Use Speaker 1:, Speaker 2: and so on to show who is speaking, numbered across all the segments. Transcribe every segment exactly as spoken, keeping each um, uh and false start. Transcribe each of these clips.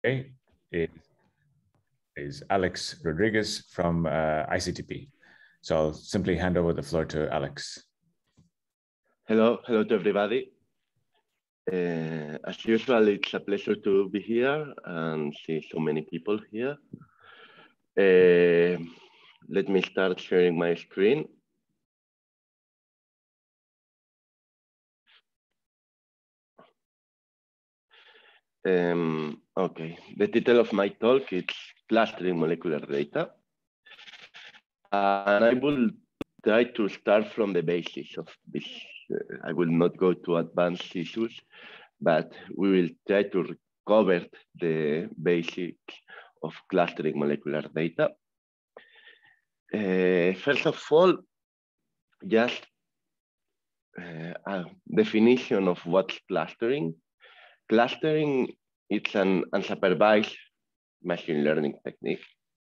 Speaker 1: today is, is Alex Rodriguez from uh, I C T P. So I'll simply hand over the floor to Alex.
Speaker 2: Hello, hello to everybody. Uh, as usual, it's a pleasure to be here and see so many people here. Uh, let me start sharing my screen. Um, okay, the title of my talk is Clustering Molecular Data. Uh, and I will try to start from the basis of this. Uh, I will not go to advanced issues, but we will try to cover the basics of clustering molecular data. Uh, first of all, just uh, a definition of what's clustering. Clustering is an unsupervised machine learning technique.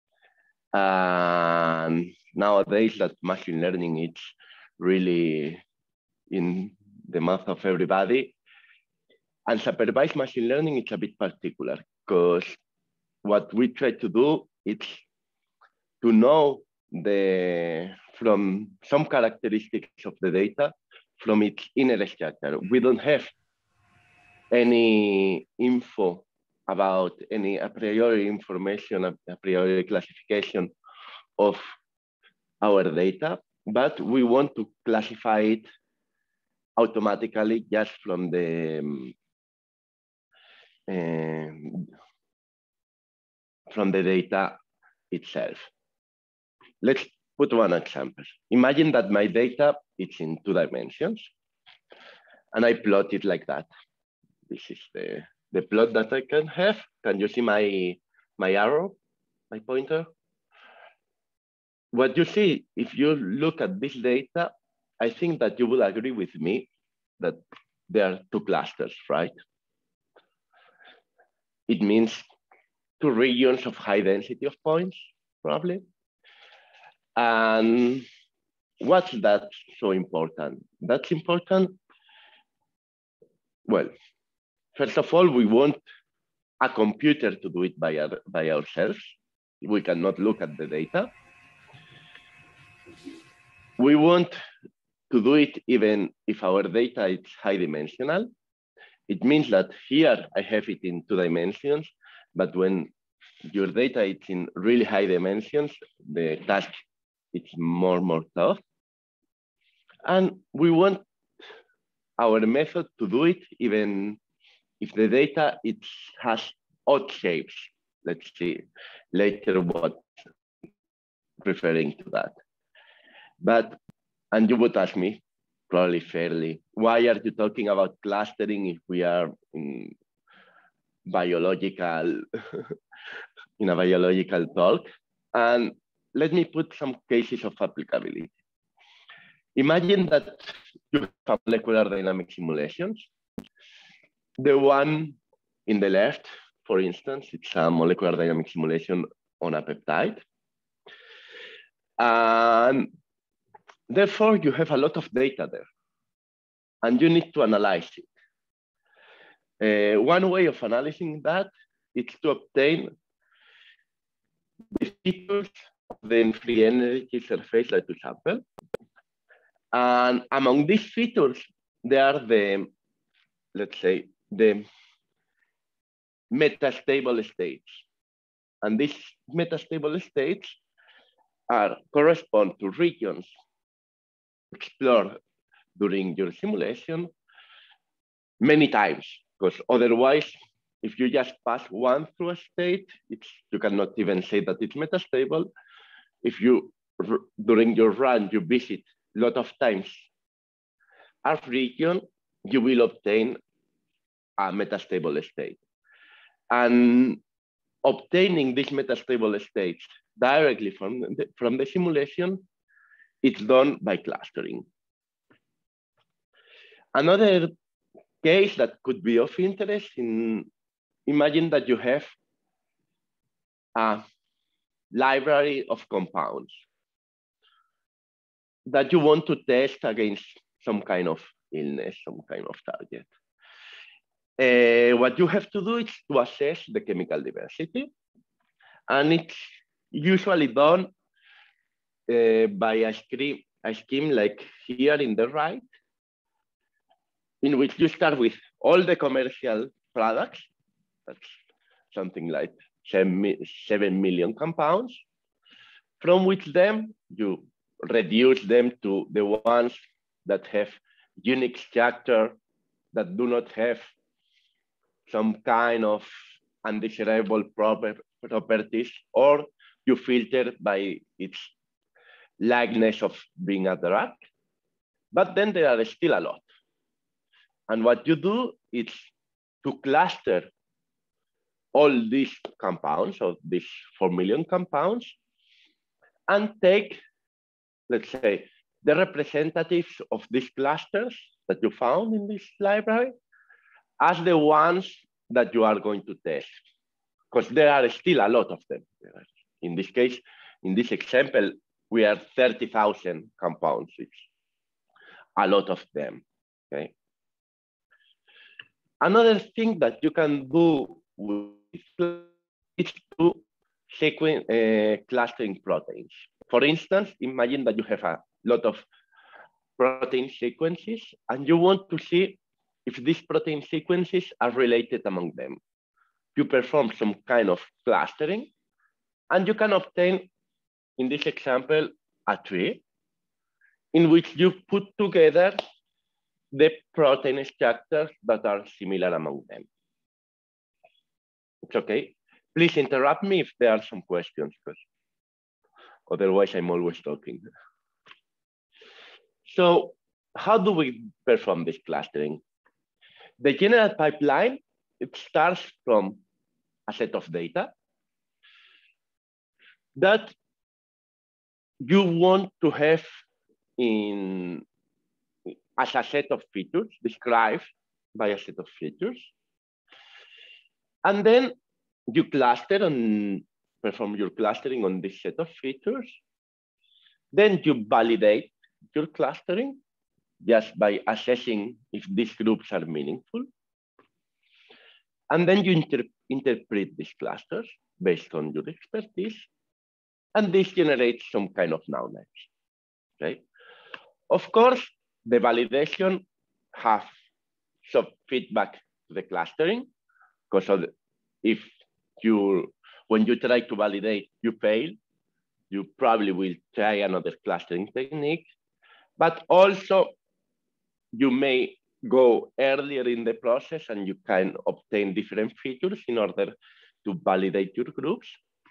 Speaker 2: And nowadays that machine learning is really in the mouth of everybody. Unsupervised machine learning is a bit particular because what we try to do is to know the from some characteristics of the data from its inner structure. We don't have any info about any a priori information, a, a priori classification of our data, but we want to classify it automatically just from the um, um, from the data itself. Let's put one example. Imagine that my data is in two dimensions, and I plot it like that. This is the, the plot that I can have. Can you see my, my arrow, my pointer? What you see, if you look at this data, I think that you will agree with me that there are two clusters, right? It means two regions of high density of points, probably. And what's that so important? That's important. Well, first of all, we want a computer to do it by, our, by ourselves. We cannot look at the data. We want to do it even if our data is high dimensional. It means that here I have it in two dimensions, but when your data is in really high dimensions, the task is more, more tough. And we want our method to do it even if the data it has odd shapes. Let's see later what referring to that. But, and you would ask me, probably fairly, why are you talking about clustering if we are in biological, in a biological talk? And let me put some cases of applicability. Imagine that you have molecular dynamic simulations. The one in the left, for instance, it's a molecular dynamic simulation on a peptide. And therefore, you have a lot of data there, and you need to analyze it. Uh, one way of analyzing that is to obtain the features of the free energy surface that you sample. And among these features, there are the, let's say, the metastable states. And these metastable states are correspond to regions explored during your simulation many times, because otherwise, if you just pass one through a state, it's, you cannot even say that it's metastable. If you, during your run, you visit a lot of times a region, you will obtain a metastable state. And obtaining these metastable states directly from the, from the simulation, it's done by clustering. Another case that could be of interest, in, imagine that you have a library of compounds that you want to test against some kind of illness, some kind of target. uh, what you have to do is to assess the chemical diversity. And it's usually done uh, by a scheme, a scheme like here in the right, in which you start with all the commercial products. That's something like seven million compounds, from which then you reduce them to the ones that have unique structure, that do not have some kind of undesirable proper properties, or you filter by its likeness of being a drug. But then there are still a lot. And what you do is to cluster all these compounds, or these four million compounds, and take, let's say, the representatives of these clusters that you found in this library as the ones that you are going to test, because there are still a lot of them. In this case, in this example, we have thirty thousand compounds. It's a lot of them, okay? Another thing that you can do with is to sequence uh, clustering proteins. For instance, imagine that you have a lot of protein sequences and you want to see if these protein sequences are related among them. You perform some kind of clustering and you can obtain, in this example, a tree in which you put together the protein structures that are similar among them. It's okay. Please interrupt me if there are some questions, because otherwise I'm always talking. So how do we perform this clustering? The general pipeline, it starts from a set of data that you want to have in as a set of features, described by a set of features. And then you cluster and perform your clustering on this set of features. Then you validate your clustering just by assessing if these groups are meaningful. And then you inter interpret these clusters based on your expertise. And this generates some kind of knowledge, okay? Of course, the validation has some feedback to the clustering, because if you, when you try to validate, you fail, you probably will try another clustering technique, but also you may go earlier in the process and you can obtain different features in order to validate your groups.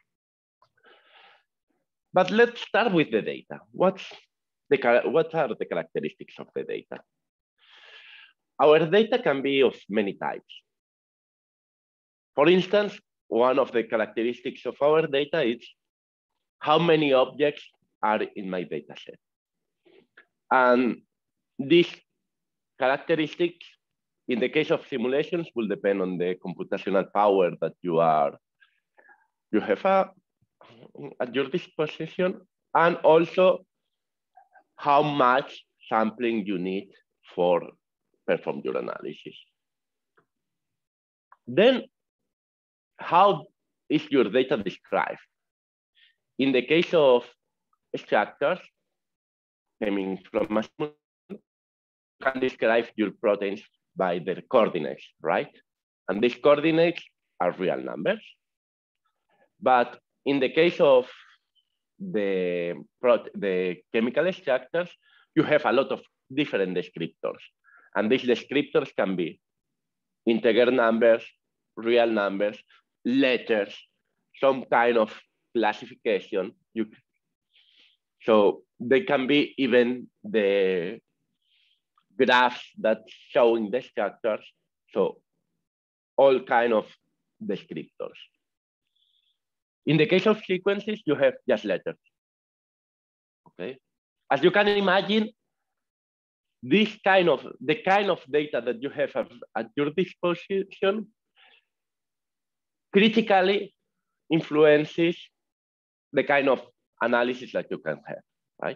Speaker 2: But let's start with the data. What's the, what are the characteristics of the data? Our data can be of many types. For instance, one of the characteristics of our data is how many objects are in my data set. And these characteristics, in the case of simulations, will depend on the computational power that you are, you have a, at your disposition, and also how much sampling you need for perform your analysis. Then, how is your data described? In the case of structures, coming from a simulation, you can describe your proteins by their coordinates, right? And these coordinates are real numbers. But in the case of the, the chemical structures, you have a lot of different descriptors. And these descriptors can be integer numbers, real numbers, letters, some kind of classification. You, so they can be even the graphs that showing the structures. So all kind of descriptors. In the case of sequences, you have just letters, okay? As you can imagine, this kind of, the kind of data that you have at your disposition critically influences the kind of analysis that you can have, right?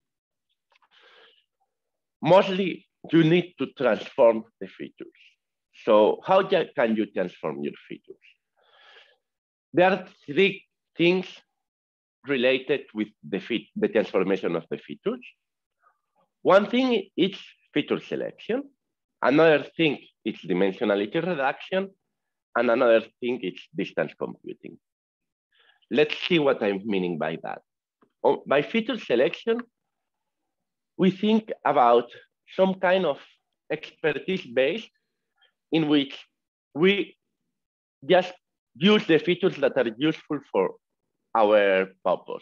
Speaker 2: Mostly, you need to transform the features. So how can you transform your features? There are three things related with the, fit, the transformation of the features. One thing is feature selection. Another thing is dimensionality reduction. And another thing is distance computing. Let's see what I'm meaning by that. Oh, by feature selection, we think about some kind of expertise base in which we just use the features that are useful for our purpose.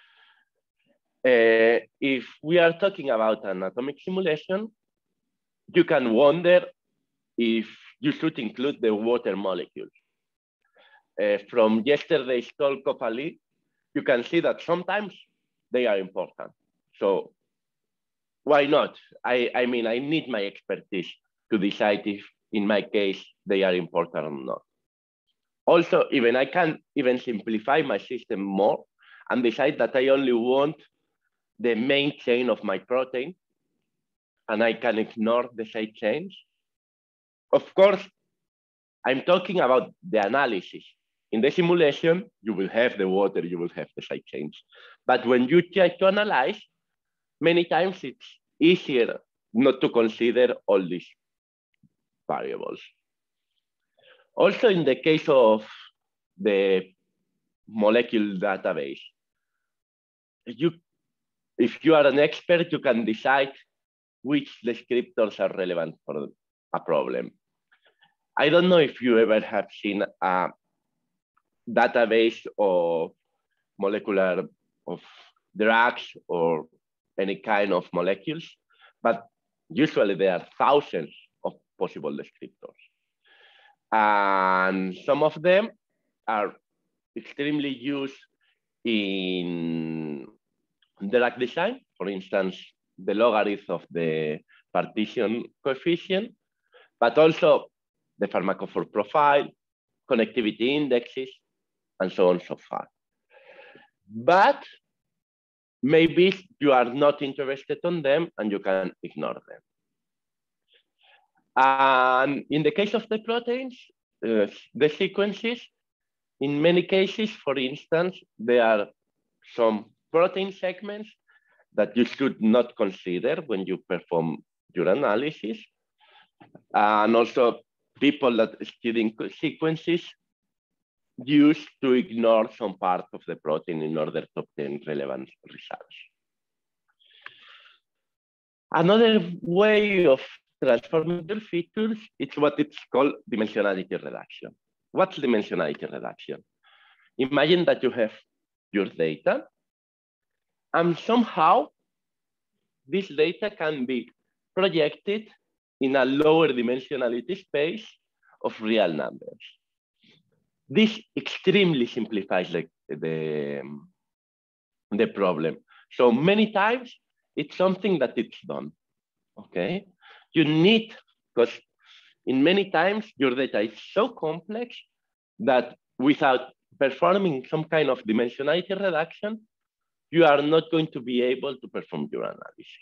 Speaker 2: Uh, if we are talking about an atomic simulation, you can wonder if you should include the water molecules. Uh, from yesterday's talk of Ali, you can see that sometimes they are important. So why not? I, I mean, I need my expertise to decide if, in my case, they are important or not. Also, even I can even simplify my system more and decide that I only want the main chain of my protein, and I can ignore the side chains. Of course, I'm talking about the analysis. In the simulation, you will have the water, you will have the side chains. But when you try to analyze, many times it's easier not to consider all these variables. Also, in the case of the molecule database, you, if you are an expert, you can decide which descriptors are relevant for a problem. I don't know if you ever have seen a database of molecular of drugs or any kind of molecules, but usually there are thousands of possible descriptors. And some of them are extremely used in drug design. For instance, the logarithm of the partition coefficient, but also the pharmacophore profile, connectivity indexes, and so on and so forth. But maybe you are not interested in them and you can ignore them. And in the case of the proteins, uh, the sequences, in many cases, for instance, there are some protein segments that you should not consider when you perform your analysis. And also people that study sequences used to ignore some part of the protein in order to obtain relevant results. Another way of transforming your features is what it's called dimensionality reduction. What's dimensionality reduction? Imagine that you have your data, and somehow this data can be projected in a lower dimensionality space of real numbers. This extremely simplifies the, the, the problem. So many times, it's something that it's done, okay? You need, because in many times, your data is so complex that without performing some kind of dimensionality reduction, you are not going to be able to perform your analysis.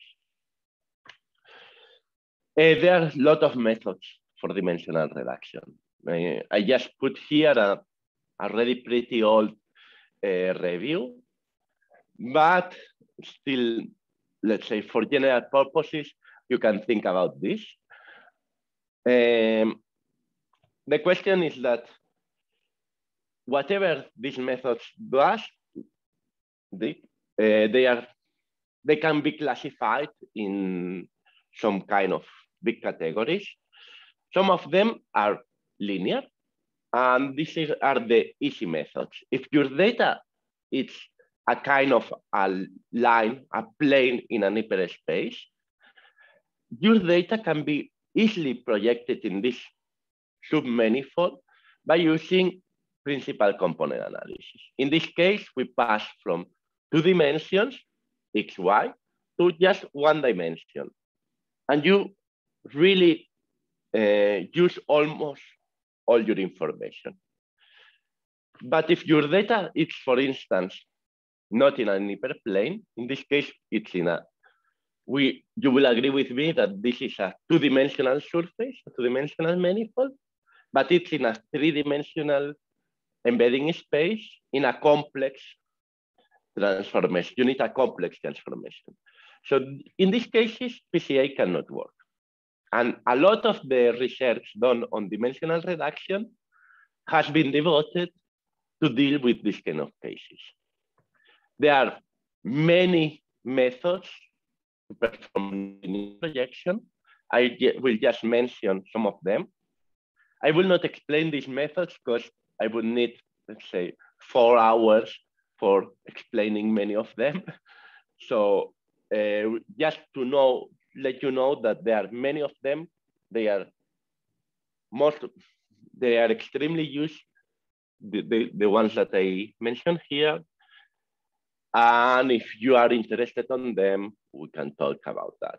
Speaker 2: Uh, there are a lot of methods for dimensional reduction. Uh, I just put here a already pretty old uh, review, but still, let's say for general purposes, you can think about this. Um, the question is that whatever these methods does, they, uh, they are they can be classified in some kind of big categories. Some of them are linear, and these are the easy methods. If your data is a kind of a line, a plane in an hyperspace, your data can be easily projected in this submanifold by using principal component analysis. In this case, we pass from two dimensions, X, Y, to just one dimension. And you really uh, use almost all your information. But if your data is, for instance, not in an hyperplane, in this case, it's in a we, you will agree with me that this is a two-dimensional surface, a two-dimensional manifold, but it's in a three-dimensional embedding space in a complex transformation. You need a complex transformation. So in these cases, P C A cannot work. And a lot of the research done on dimensional reduction has been devoted to deal with this kind of cases. There are many methods to perform linear projection. I will just mention some of them. I will not explain these methods because I would need, let's say, four hours for explaining many of them. So uh, just to know, let you know that there are many of them. They are most, they are extremely used, the, the, the ones that I mentioned here. And if you are interested on them, we can talk about that.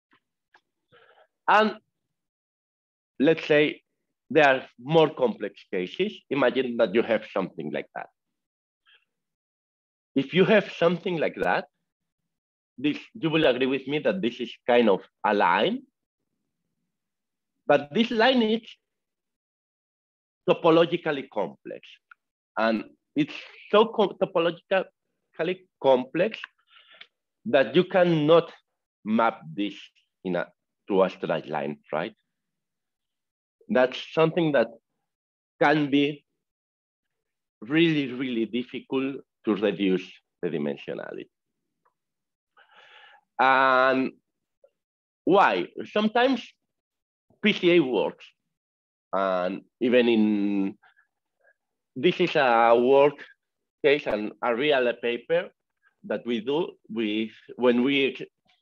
Speaker 2: And let's say there are more complex cases. Imagine that you have something like that. If you have something like that, this, you will agree with me that this is kind of a line, but this line is topologically complex. And it's so topologically complex that you cannot map this in a, to a straight line, right? That's something that can be really, really difficult to reduce the dimensionality. And why? Sometimes P C A works. And even in, this is a work case and a real paper that we do with, when we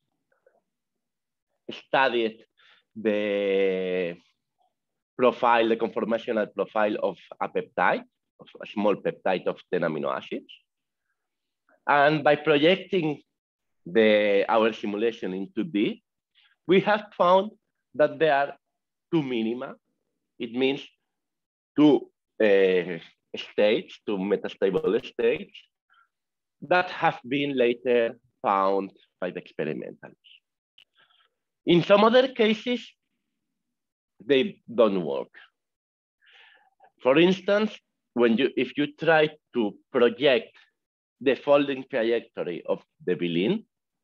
Speaker 2: studied the profile, the conformational profile of a peptide, of a small peptide of ten amino acids. And by projecting the, our simulation in two D, we have found that there are two minima. It means two uh, states, two metastable states that have been later found by the experimentalists. In some other cases, they don't work. For instance, when you, if you try to project the folding trajectory of the bilin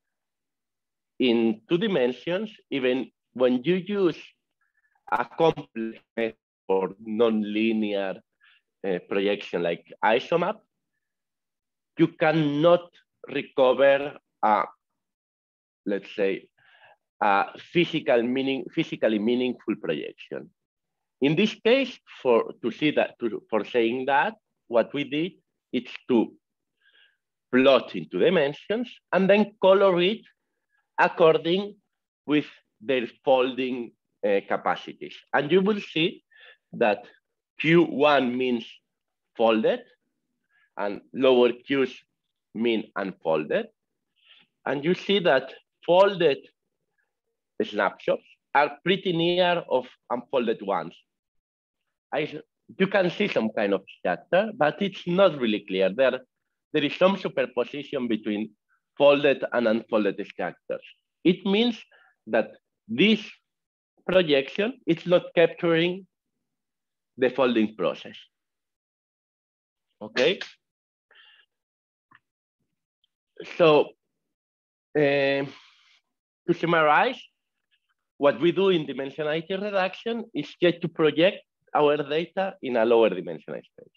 Speaker 2: in two dimensions, even when you use a complex method for nonlinear uh, projection like isomap, you cannot recover a, let's say, a physical meaning, physically meaningful projection. In this case, for to see that, to, for saying that, what we did is to plot in two dimensions and then color it according with their folding uh, capacities. And you will see that Q one means folded and lower Q's mean unfolded. And you see that folded snapshots are pretty near of unfolded ones. I, you can see some kind of structure, but it's not really clear. There, there is some superposition between folded and unfolded structures. It means that this projection is not capturing the folding process. Okay. So uh, to summarize, what we do in dimensionality reduction is just to project our data in a lower dimensional space.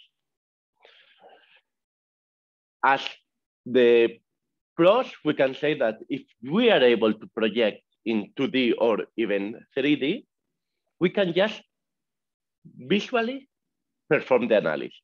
Speaker 2: As the pros, we can say that if we are able to project in two D or even three D, we can just visually perform the analysis.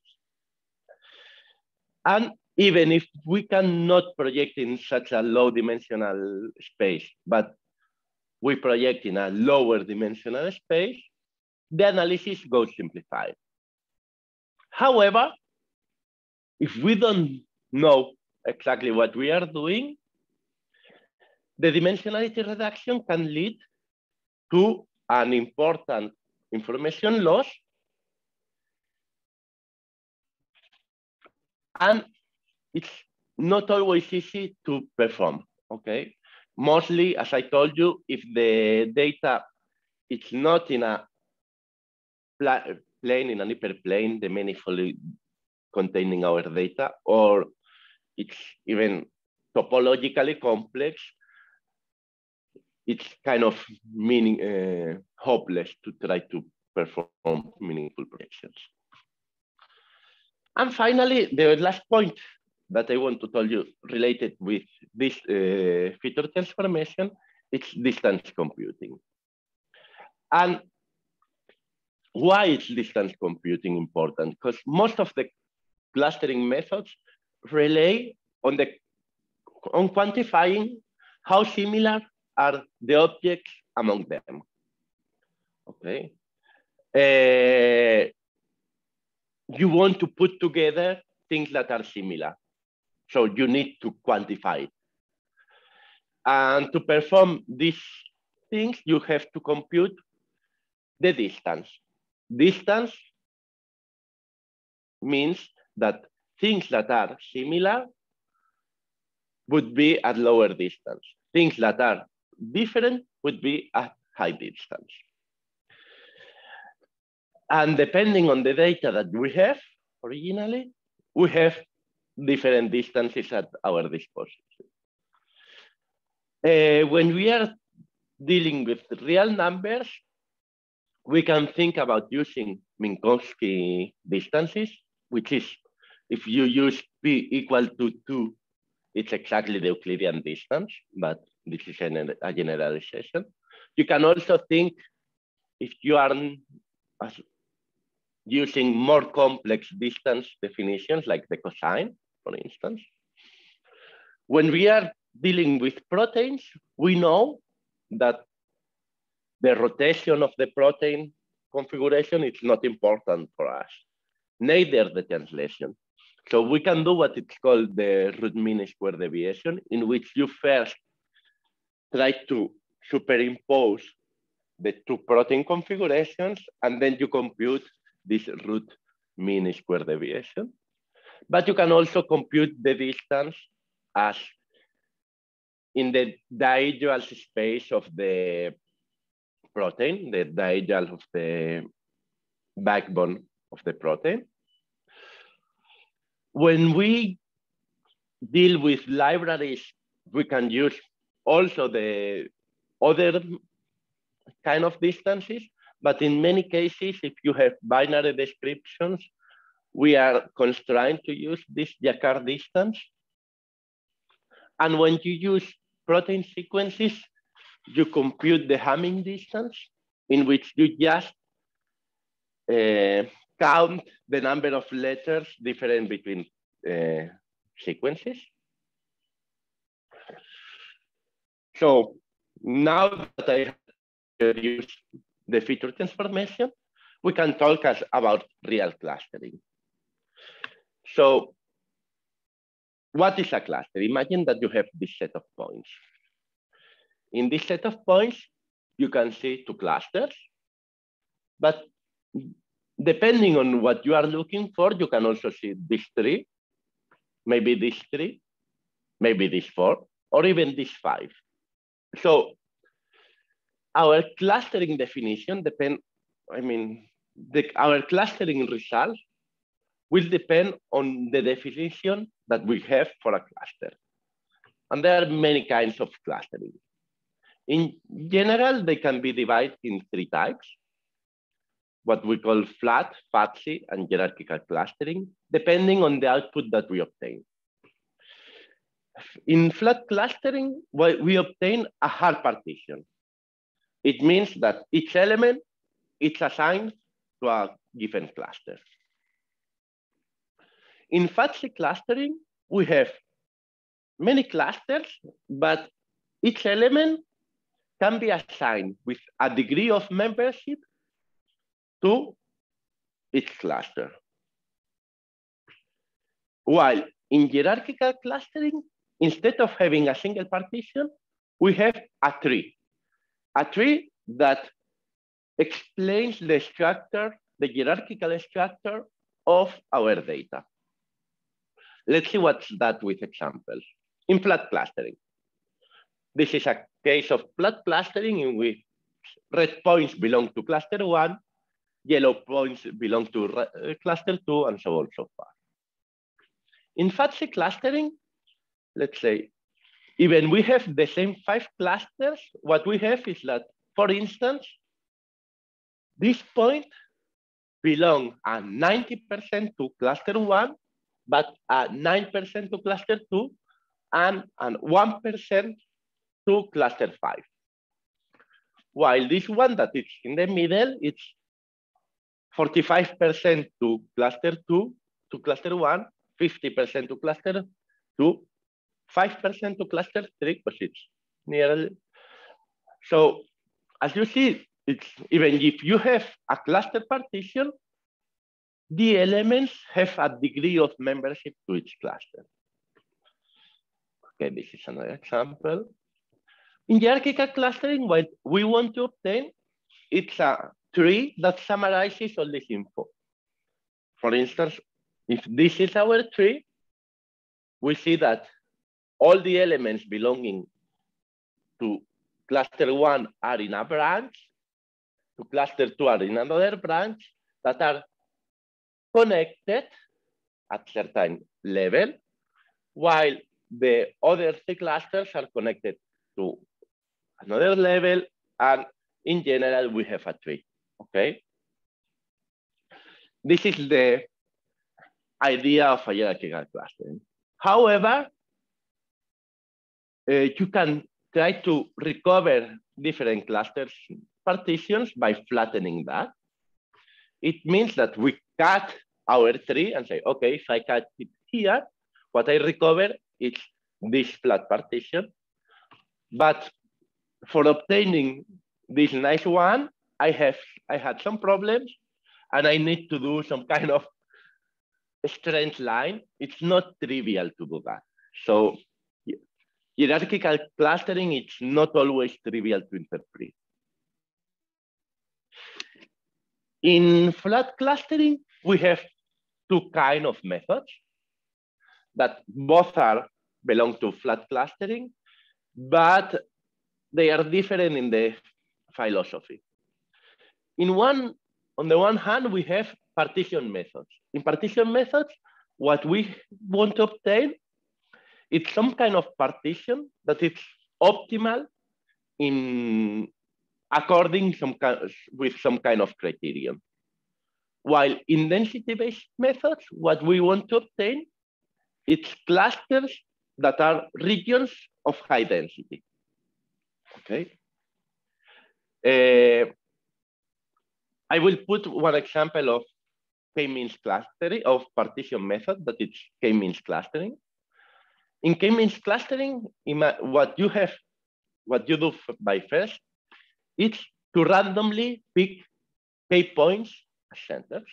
Speaker 2: And even if we cannot project in such a low dimensional space, but we project in a lower dimensional space, the analysis goes simplified. However, if we don't know exactly what we are doing, the dimensionality reduction can lead to an important information loss. And it's not always easy to perform, okay? mostly, as I told you, if the data is not in a plane, in an hyperplane, the manifold containing our data, or it's even topologically complex, it's kind of meaning uh, hopeless to try to perform meaningful projections. And finally, the last point that I want to tell you related with this uh, feature transformation, it's distance computing. And why is distance computing important? Because most of the clustering methods rely on the on quantifying how similar are the objects among them. Okay. Uh, you want to put together things that are similar. So you need to quantify it. And to perform these things, you have to compute the distance. Distance means that things that are similar would be at lower distance. Things that are different would be at high distance. And depending on the data that we have originally, we have different distances at our disposal. Uh, when we are dealing with real numbers, we can think about using Minkowski distances, which is if you use p equal to two, it's exactly the Euclidean distance, but this is a generalization. You can also think if you are using more complex distance definitions like the cosine, for instance. When we are dealing with proteins, we know that the rotation of the protein configuration is not important for us, neither the translation. So we can do what it's called the root mean square deviation, in which you first try to superimpose the two protein configurations, and then you compute this root mean square deviation. But you can also compute the distance as in the diagonal space of the protein, the diagonal of the backbone of the protein. When we deal with libraries, we can use also the other kind of distances, but in many cases, if you have binary descriptions, we are constrained to use this Jacquard distance. And when you use protein sequences, you compute the Hamming distance, in which you just uh, count the number of letters different between uh, sequences. So now that I have introduced the feature transformation, we can talk as about real clustering. So what is a cluster? Imagine that you have this set of points. In this set of points, you can see two clusters, but depending on what you are looking for, you can also see this three, maybe this three, maybe this four, or even this five. So our clustering definition depend, I mean, the, our clustering results will depend on the definition that we have for a cluster. And there are many kinds of clustering. In general, they can be divided in three types, what we call flat, fuzzy, and hierarchical clustering, depending on the output that we obtain. In flat clustering, we obtain a hard partition. It means that each element is assigned to a given cluster. In fuzzy clustering, we have many clusters, but each element can be assigned with a degree of membership to each cluster. While in hierarchical clustering, instead of having a single partition, we have a tree. A tree that explains the structure, the hierarchical structure of our data. Let's see what's that with examples. In flat clustering, This is a case of flat clustering in which red points belong to cluster one, yellow points belong to uh, cluster two, and so on so far. In fuzzy clustering, let's say, even we have the same five clusters, what we have is that, for instance, this point belong at ninety percent to cluster one, but at nine percent to cluster two, and, and one percent to cluster five. While this one that is in the middle, it's forty-five percent to cluster two, to cluster one, fifty percent to cluster two, five percent to cluster three, because it's nearly. So as you see, it's even if you have a cluster partition, the elements have a degree of membership to each cluster. Okay, this is another example. In hierarchical clustering, what we want to obtain, it's a tree that summarizes all this info. For instance, if this is our tree, we see that all the elements belonging to cluster one are in a branch, to cluster two are in another branch, that are connected at certain level, while the other three clusters are connected to another level, and in general, we have a tree, okay? This is the idea of a hierarchical clustering. However, uh, you can try to recover different clusters partitions by flattening that. It means that we cut our tree and say, okay, if I cut it here, what I recover is this flat partition. But for obtaining this nice one, I have I had some problems, and I need to do some kind of straight line. It's not trivial to do that. So hierarchical clustering, it's not always trivial to interpret. In flat clustering, we have two kinds of methods that both are belong to flat clustering, but they are different in the philosophy. In one, on the one hand, we have partition methods. In partition methods, what we want to obtain is some kind of partition that is optimal in according some with some kind of criterion. While in density-based methods, what we want to obtain is clusters that are regions of high density. Okay. Uh, I will put one example of k-means clustering, of partition method, that it's k-means clustering. In k-means clustering, what you have, what you do by first, it's to randomly pick k points as centers.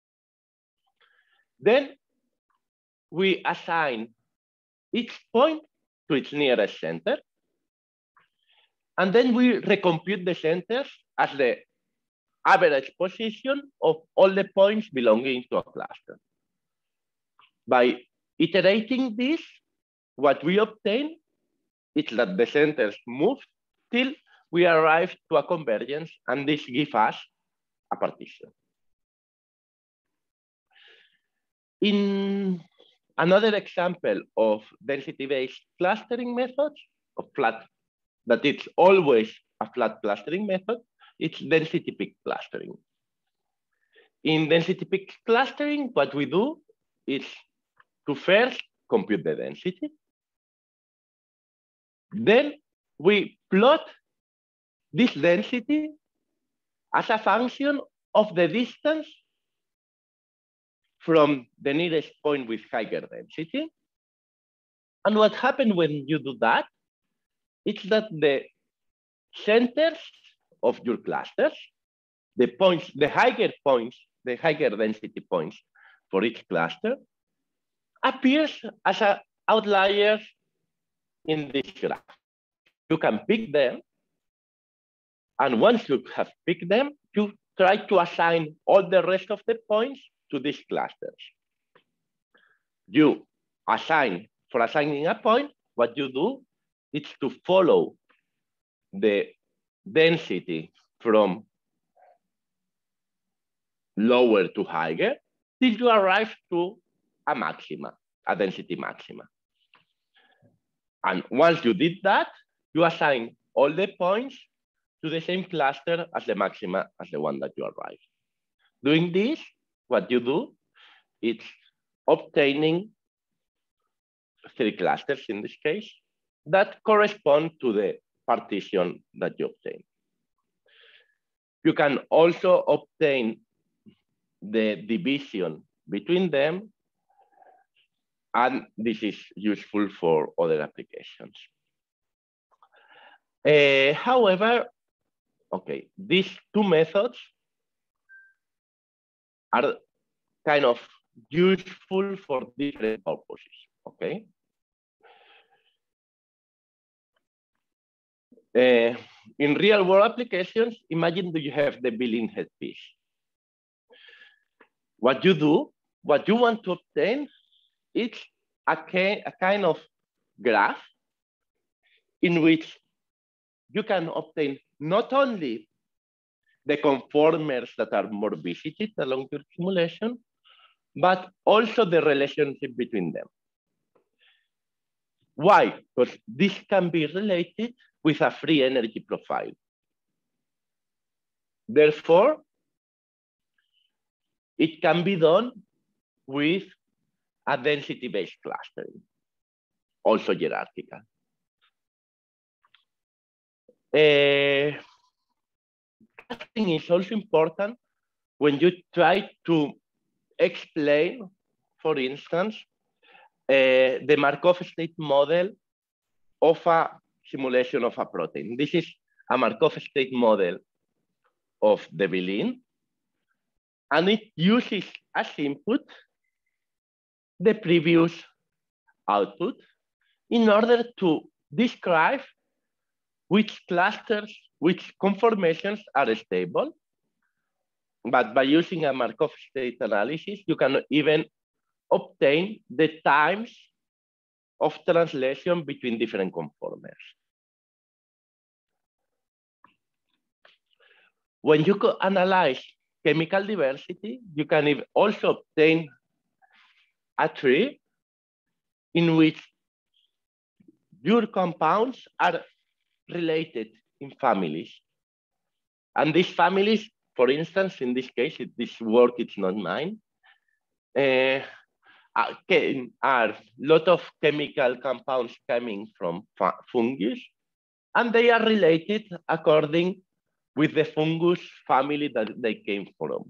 Speaker 2: Then we assign each point to its nearest center. And then we recompute the centers as the average position of all the points belonging to a cluster. By iterating this, what we obtain is that the centers move till we arrive to a convergence, and this gives us a partition. In another example of density-based clustering methods, of flat, that it's always a flat clustering method, it's density peak clustering. In density peak clustering, what we do is to first compute the density. Then we plot this density as a function of the distance from the nearest point with higher density. And what happens when you do that, it's that the centers of your clusters, the points, the higher points, the higher density points for each cluster, appears as an outlier in this graph. You can pick them, and once you have picked them, you try to assign all the rest of the points to these clusters. You assign, for assigning a point, what you do it's to follow the density from lower to higher till you arrive to a maxima, a density maxima. And once you did that, you assign all the points to the same cluster as the maxima as the one that you arrive. Doing this, what you do, it's obtaining three clusters in this case that correspond to the partition that you obtain. You can also obtain the division between them, and this is useful for other applications. Uh, however, okay, these two methods are kind of useful for different purposes, okay? Uh, in real world applications, imagine that you have the billing headpiece. What you do, what you want to obtain, is a, a kind of graph in which you can obtain not only the conformers that are more visited along your simulation, but also the relationship between them. Why? Because this can be related with a free energy profile. Therefore, it can be done with a density-based clustering, also hierarchical. Uh, clustering is also important when you try to explain, for instance, uh, the Markov state model of a simulation of a protein. This is a Markov state model of the bilin, and it uses as input the previous output in order to describe which clusters, which conformations are stable. But by using a Markov state analysis, you can even obtain the times of translation between different conformers. When you analyze chemical diversity, you can also obtain a tree in which your compounds are related in families. And these families, for instance, in this case, this work is not mine, uh, are a lot of chemical compounds coming from fungus, and they are related according with the fungus family that they came from.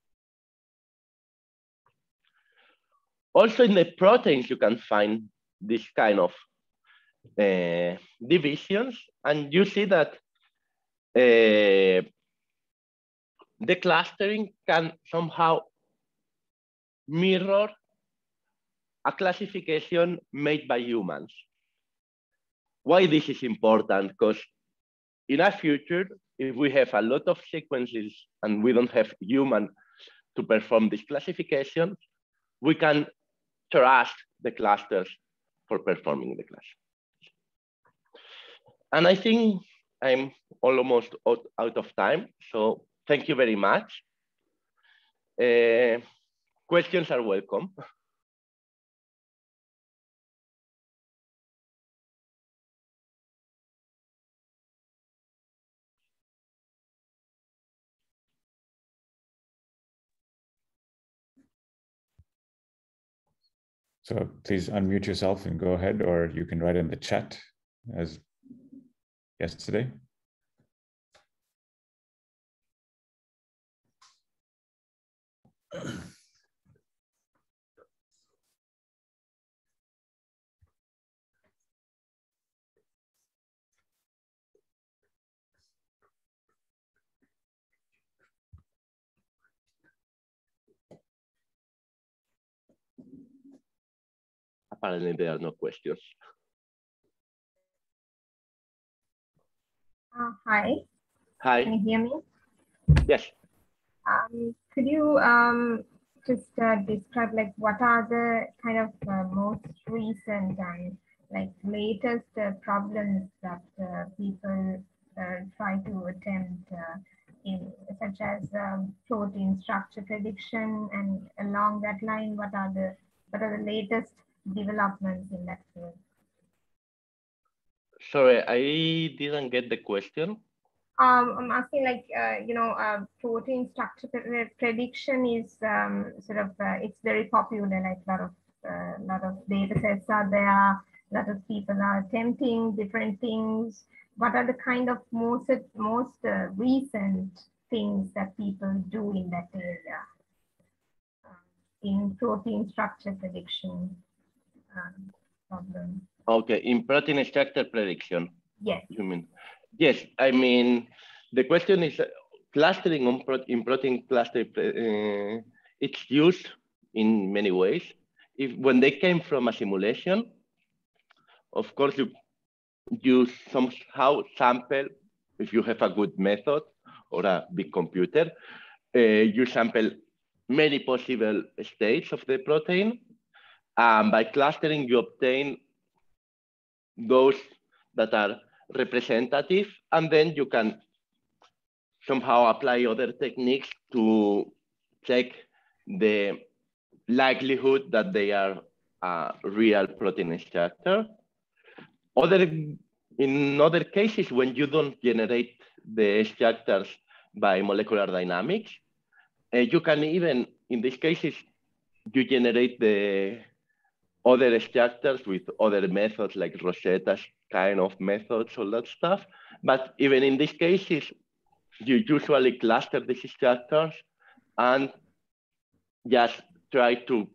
Speaker 2: Also in the proteins, you can find this kind of uh, divisions, and you see that uh, the clustering can somehow mirror a classification made by humans. Why this is important? Because in a future, if we have a lot of sequences and we don't have human to perform this classification, we can trust the clusters for performing the class. And I think I'm almost out of time, so thank you very much. Uh, questions are welcome.
Speaker 1: So please unmute yourself and go ahead, or you can write in the chat as yesterday.
Speaker 2: Apparently there are no questions.
Speaker 3: Uh, hi.
Speaker 2: Hi.
Speaker 3: Can you hear me?
Speaker 2: Yes.
Speaker 3: Um, could you um, just uh, describe like what are the kind of uh, most recent and like latest uh, problems that uh, people uh, try to attempt uh, in, such as um, protein structure prediction, and along that line, what are the what are the latest developments in that field?
Speaker 2: Sorry, I didn't get the question.
Speaker 3: Um, I'm asking, like, uh, you know, uh, protein structure pre prediction is um, sort of, uh, it's very popular, like a lot of, uh, lot of data sets are there, a lot of people are attempting different things. What are the kind of most, most uh, recent things that people do in that area, uh, in protein structure prediction um, problem?
Speaker 2: Okay, in protein structure prediction.
Speaker 3: Yes.
Speaker 2: You mean? Yes, I mean, the question is uh, clustering on pro in protein cluster, uh, it's used in many ways. If when they came from a simulation, of course, you, you somehow sample, if you have a good method or a big computer, uh, you sample many possible states of the protein. And by clustering, you obtain those that are representative, and then you can somehow apply other techniques to check the likelihood that they are a real protein structure. Other, in other cases, when you don't generate the structures by molecular dynamics, uh, you can even, in these cases, you generate the other structures with other methods like Rosetta kind of methods, all that stuff. But even in these cases, you usually cluster these structures and just try to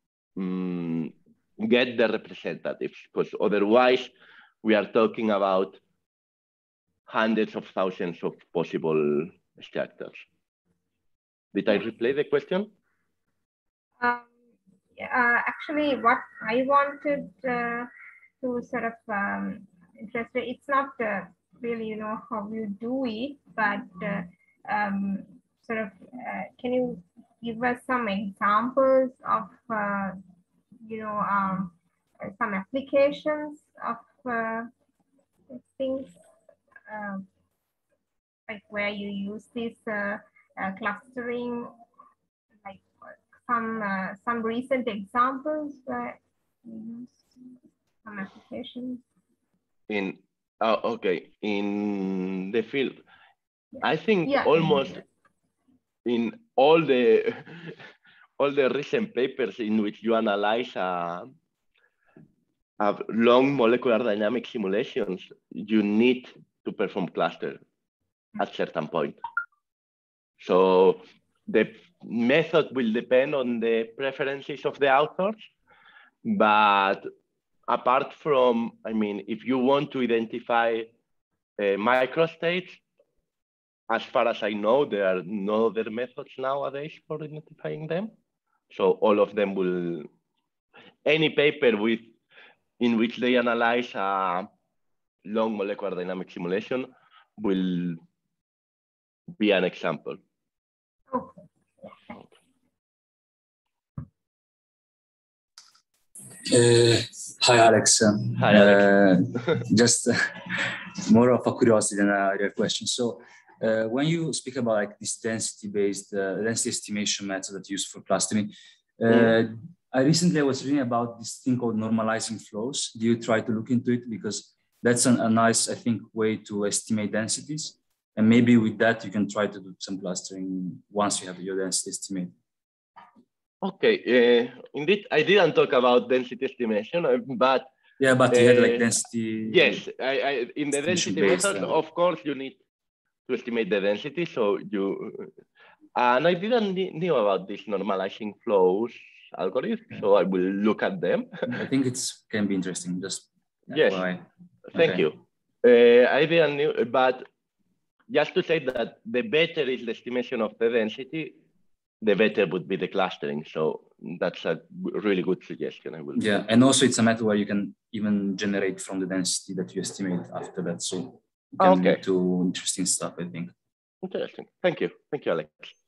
Speaker 2: um, get the representatives, because otherwise we are talking about hundreds of thousands of possible structures. Did I replay the question?
Speaker 3: Um, uh, actually, what I wanted uh, to sort of um, interested, it's not uh, really, you know, how you do it, but uh, um, sort of, uh, can you give us some examples of, uh, you know, um, some applications of uh, things, uh, like where you use this uh, uh, clustering, like some uh, some recent examples where you use some applications?
Speaker 2: In oh, okay, in the field, yeah. I think
Speaker 3: yeah,
Speaker 2: almost
Speaker 3: yeah.
Speaker 2: in all the all the recent papers in which you analyze uh, uh, long molecular dynamic simulations, you need to perform cluster at certain point. So the method will depend on the preferences of the authors, but apart from, I mean, if you want to identify uh, microstates, as far as I know, there are no other methods nowadays for identifying them. So all of them will, any paper with in which they analyze a long molecular dynamic simulation will be an example.
Speaker 3: Okay.
Speaker 4: Uh, hi, Alex.
Speaker 2: Hi, Alex.
Speaker 4: Uh, just uh, more of a curiosity than a real question. So, uh, when you speak about like this density-based uh, density estimation method that's used for clustering, uh, mm. I recently was reading about this thing called normalizing flows. Do you try to look into it? Because that's an, a nice, I think, way to estimate densities. And maybe with that, you can try to do some clustering once you have your density estimate.
Speaker 2: Okay, uh, indeed, I didn't talk about density estimation, but
Speaker 4: yeah, but you uh, had like density.
Speaker 2: Yes, I, I, in the density method, uh, of course, you need to estimate the density. So you, and I didn't knew about this normalizing flows algorithm, yeah. So I will look at them.
Speaker 4: I think it's can be interesting. Just
Speaker 2: yes,
Speaker 4: why.
Speaker 2: Thank okay. you. Uh, I didn't knew, but just to say that the better is the estimation of the density, the better would be the clustering. So that's a really good suggestion. I will.
Speaker 4: Yeah, and also it's a method where you can even generate from the density that you estimate after that. So you can okay. lead to interesting stuff, I think.
Speaker 2: Interesting. Thank you. Thank you, Alex.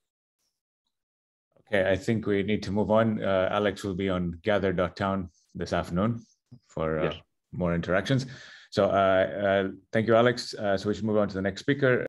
Speaker 1: Okay, I think we need to move on. Uh, Alex will be on gather dot town this afternoon for uh, yes. more interactions. So uh, uh, thank you, Alex. Uh, so we should move on to the next speaker.